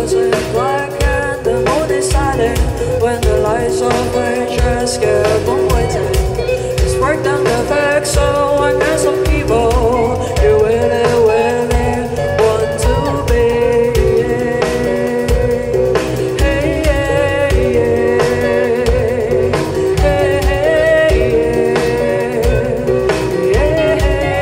was in black and the moon is silent. When the lights of which just kept on waiting. It's worked on the back, so I got some people. You really, really want to be. Hey, hey, hey, hey, hey,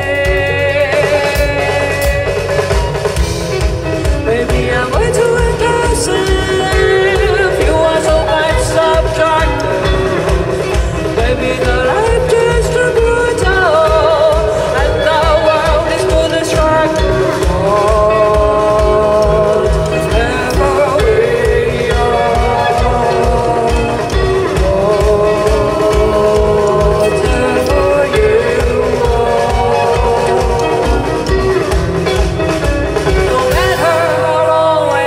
hey. Maybe I'm way too impulsive. You are so much subjective. Maybe the life just too brutal, and the world is too destructive. Whatever we are, whatever you are, no matter how long we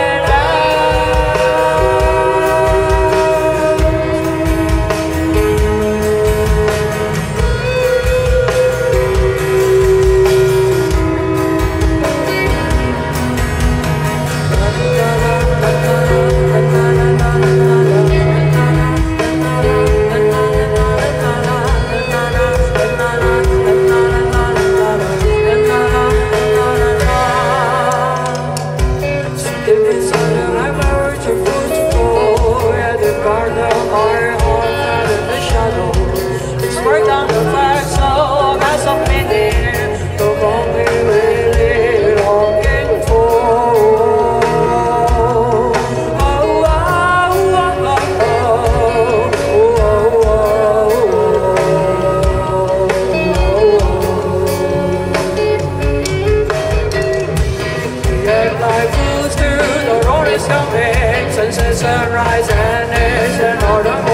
work on the facts, so I got some meaning of only really longing for. Oh, oh, oh, get my fools to the road is coming, sunset, sunrise, and it's an autumn.